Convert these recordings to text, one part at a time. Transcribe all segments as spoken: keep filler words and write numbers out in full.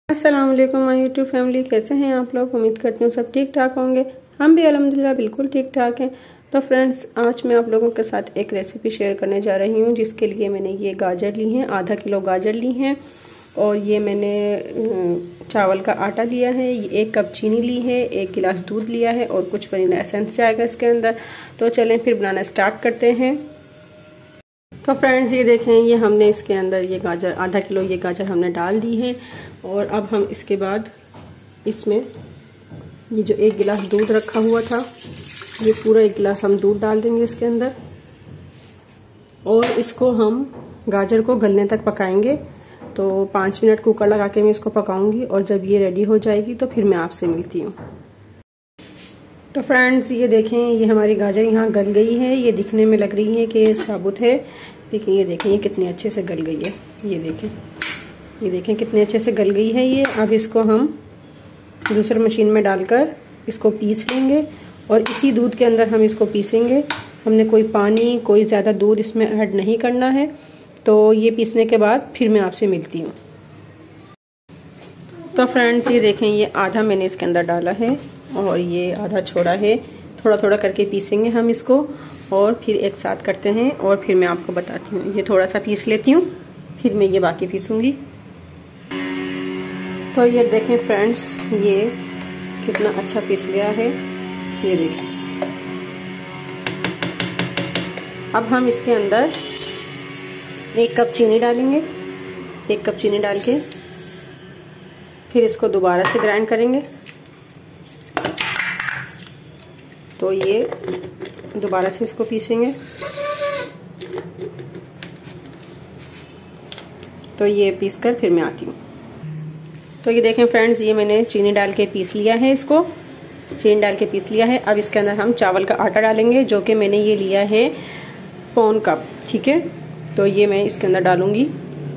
अस्सलाम वालेकुम my YouTube family, कैसे हैं आप लोग। उम्मीद करती हूँ सब ठीक ठाक होंगे। हम भी अल्हम्दुलिल्लाह बिल्कुल ठीक ठाक हैं। तो फ्रेंड्स, आज मैं आप लोगों के साथ एक रेसिपी शेयर करने जा रही हूँ, जिसके लिए मैंने ये गाजर ली हैं, आधा किलो गाजर ली हैं, और ये मैंने चावल का आटा लिया है, ये एक कप चीनी ली है, एक गिलास दूध लिया है और कुछ वनीला एसेंस जाएगा इसके अंदर। तो चलें फिर बनाना स्टार्ट करते हैं। तो फ्रेंड्स, ये देखें, ये हमने इसके अंदर ये गाजर आधा किलो ये गाजर हमने डाल दी है। और अब हम इसके बाद इसमें ये जो एक गिलास दूध रखा हुआ था, ये पूरा एक गिलास हम दूध डाल देंगे इसके अंदर, और इसको हम गाजर को गलने तक पकाएंगे। तो पाँच मिनट कुकर लगा के मैं इसको पकाऊंगी, और जब ये रेडी हो जाएगी तो फिर मैं आपसे मिलती हूँ। तो फ्रेंड्स, ये देखें, ये हमारी गाजर यहाँ गल गई है। ये दिखने में लग रही है कि साबुत है, लेकिन ये देखें ये कितनी अच्छे से गल गई है। ये देखें ये देखें कितने अच्छे से गल गई है ये। अब इसको हम दूसरी मशीन में डालकर इसको पीस लेंगे, और इसी दूध के अंदर हम इसको पीसेंगे। हमने कोई पानी, कोई ज़्यादा दूध इसमें ऐड नहीं करना है। तो ये पीसने के बाद फिर मैं आपसे मिलती हूँ। तो फ्रेंड्स, ये देखें, ये आधा मैंने इसके अंदर डाला है और ये आधा छोड़ा है। थोड़ा थोड़ा करके पीसेंगे हम इसको, और फिर एक साथ करते हैं, और फिर मैं आपको बताती हूँ। ये थोड़ा सा पीस लेती हूँ, फिर मैं ये बाकी पीसूंगी। तो ये देखें फ्रेंड्स, ये कितना अच्छा पीस गया है। ये देखें। अब हम इसके अंदर एक कप चीनी डालेंगे। एक कप चीनी डाल के फिर इसको दोबारा से ग्राइंड करेंगे। तो ये दोबारा से इसको पीसेंगे। तो ये पीस कर फिर मैं आती हूँ। तो ये देखें फ्रेंड्स, ये मैंने चीनी डाल के पीस लिया है, इसको चीनी डाल के पीस लिया है। अब इसके अंदर हम चावल का आटा डालेंगे, जो कि मैंने ये लिया है पौन कप। ठीक है, तो ये मैं इसके अंदर डालूंगी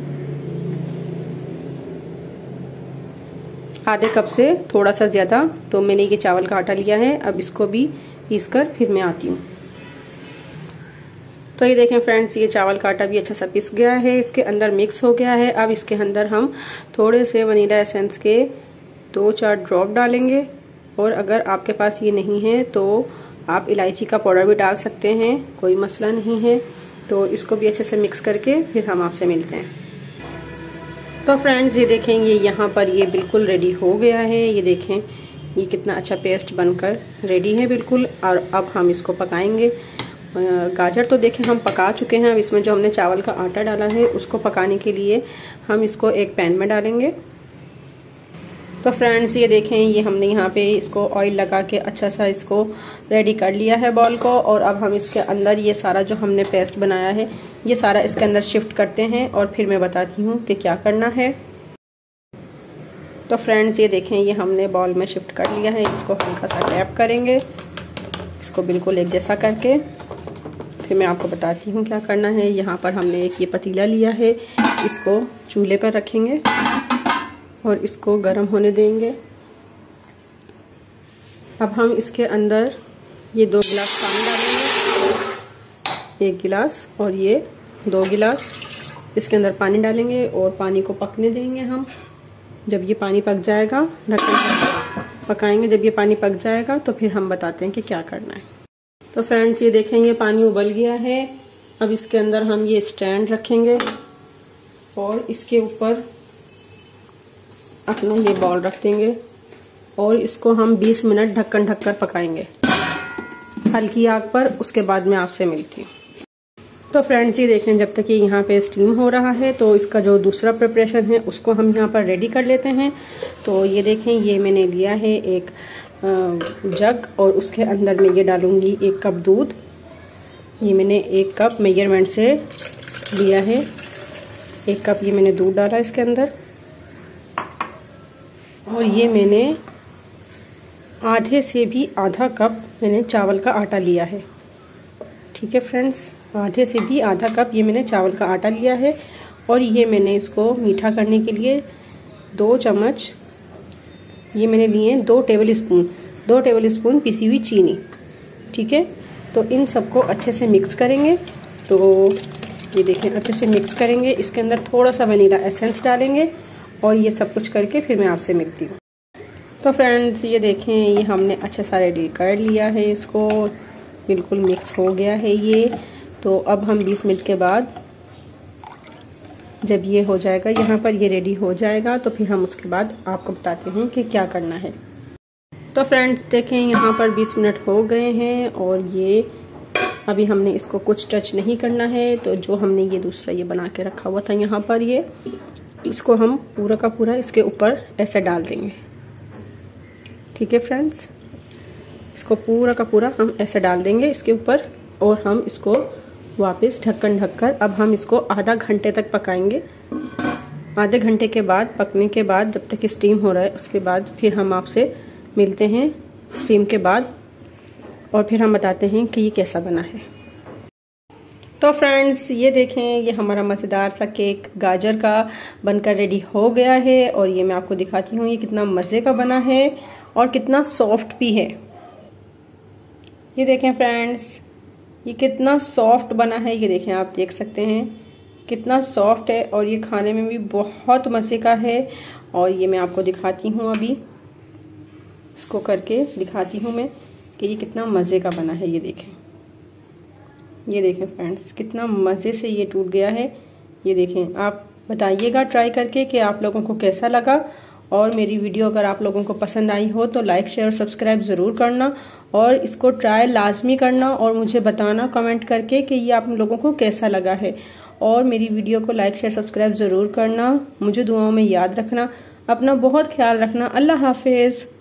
आधे कप से थोड़ा सा ज्यादा। तो मैंने ये चावल का आटा लिया है। अब इसको भी पीस कर फिर मैं आती हूँ। तो ये देखें फ्रेंड्स, ये चावल का आटा भी अच्छा सा पिस गया है, इसके अंदर मिक्स हो गया है। अब इसके अंदर हम थोड़े से वनीला एसेंस के दो चार ड्रॉप डालेंगे, और अगर आपके पास ये नहीं है तो आप इलायची का पाउडर भी डाल सकते हैं, कोई मसला नहीं है। तो इसको भी अच्छे से मिक्स करके फिर हम आपसे मिलते हैं। तो फ्रेंड्स, ये देखें, ये यहाँ पर ये बिल्कुल रेडी हो गया है। ये देखें, ये कितना अच्छा पेस्ट बनकर रेडी है बिल्कुल। और अब हम इसको पकाएंगे। गाजर तो देखें हम पका चुके हैं। अब इसमें जो हमने चावल का आटा डाला है, उसको पकाने के लिए हम इसको एक पैन में डालेंगे। तो फ्रेंड्स, ये देखें, ये हमने यहाँ पे इसको ऑयल लगा के अच्छा सा इसको रेडी कर लिया है बॉल को। और अब हम इसके अंदर ये सारा जो हमने पेस्ट बनाया है, ये सारा इसके अंदर शिफ्ट करते हैं, और फिर मैं बताती हूँ कि क्या करना है। तो फ्रेंड्स, ये देखें, ये हमने बॉल में शिफ्ट कर लिया है। इसको हल्का सा टैप करेंगे, इसको बिल्कुल एक जैसा करके। फिर मैं आपको बताती हूँ क्या करना है। यहाँ पर हमने एक ये पतीला लिया है, इसको चूल्हे पर रखेंगे और इसको गर्म होने देंगे। अब हम इसके अंदर ये दो गिलास पानी डालेंगे, एक गिलास और ये दो गिलास इसके अंदर पानी डालेंगे, और पानी को पकने देंगे हम। जब ये पानी पक जाएगा, ढक्कन पकाएंगे। जब ये पानी पक जाएगा तो फिर हम बताते हैं कि क्या करना है। तो फ्रेंड्स, ये देखें, ये पानी उबल गया है। अब इसके अंदर हम ये स्टैंड रखेंगे, और इसके ऊपर अपना ये बॉल रख देंगे, और इसको हम बीस मिनट ढक्कन ढककर पकाएंगे हल्की आग पर। उसके बाद मैं आपसे मिलती हूँ। तो फ्रेंड्स, ये देखें, जब तक ये यहाँ पे स्टीम हो रहा है, तो इसका जो दूसरा प्रिपरेशन है उसको हम यहाँ पर रेडी कर लेते हैं। तो ये देखें, ये मैंने लिया है एक जग, और उसके अंदर मैं ये डालूंगी एक कप दूध। ये मैंने एक कप मेजरमेंट से लिया है। एक कप ये मैंने दूध डाला इसके अंदर, और ये मैंने आधे से भी आधा कप मैंने चावल का आटा लिया है। ठीक है फ्रेंड्स, आधे से भी आधा कप ये मैंने चावल का आटा लिया है। और ये मैंने इसको मीठा करने के लिए दो चम्मच ये मैंने लिए दो टेबल स्पून दो टेबल स्पून पिसी हुई चीनी। ठीक है, तो इन सबको अच्छे से मिक्स करेंगे। तो ये देखें, अच्छे से मिक्स करेंगे। इसके अंदर थोड़ा सा वनीला एसेंस डालेंगे, और ये सब कुछ करके फिर मैं आपसे मिलती हूँ। तो फ्रेंड्स ये देखें, ये हमने अच्छा सा रेडी कर लिया है, इसको बिल्कुल मिक्स हो गया है ये। तो अब हम बीस मिनट के बाद जब ये हो जाएगा, यहाँ पर ये रेडी हो जाएगा, तो फिर हम उसके बाद आपको बताते हैं कि क्या करना है। तो फ्रेंड्स देखें, यहाँ पर बीस मिनट हो गए हैं और ये अभी हमने इसको कुछ टच नहीं करना है। तो जो हमने ये दूसरा ये बना के रखा हुआ था यहाँ पर, ये इसको हम पूरा का पूरा इसके ऊपर ऐसे डाल देंगे। ठीक है फ्रेंड्स, इसको पूरा का पूरा हम ऐसे डाल देंगे इसके ऊपर और हम इसको वापस ढक्कन ढककर अब हम इसको आधा घंटे तक पकाएंगे। आधे घंटे के बाद, पकने के बाद, जब तक स्टीम हो रहा है उसके बाद फिर हम आपसे मिलते हैं स्टीम के बाद और फिर हम बताते हैं कि ये कैसा बना है। तो फ्रेंड्स ये देखें, ये हमारा मज़ेदार सा केक गाजर का बनकर रेडी हो गया है और ये मैं आपको दिखाती हूँ ये कितना मज़े का बना है और कितना सॉफ्ट भी है। ये देखें फ्रेंड्स, ये कितना सॉफ्ट बना है, ये देखें, आप देख सकते हैं कितना सॉफ्ट है और ये खाने में भी बहुत मज़े का है। और ये मैं आपको दिखाती हूँ, अभी इसको करके दिखाती हूँ मैं कि ये कितना मज़े का बना है। ये देखें, ये देखें फ्रेंड्स, कितना मज़े से ये टूट गया है। ये देखें, आप बताइएगा ट्राई करके कि आप लोगों को कैसा लगा। और मेरी वीडियो अगर आप लोगों को पसंद आई हो तो लाइक शेयर सब्सक्राइब ज़रूर करना और इसको ट्राई लाजमी करना और मुझे बताना कमेंट करके कि ये आप लोगों को कैसा लगा है। और मेरी वीडियो को लाइक शेयर सब्सक्राइब ज़रूर करना, मुझे दुआओं में याद रखना, अपना बहुत ख्याल रखना। अल्लाह हाफिज़।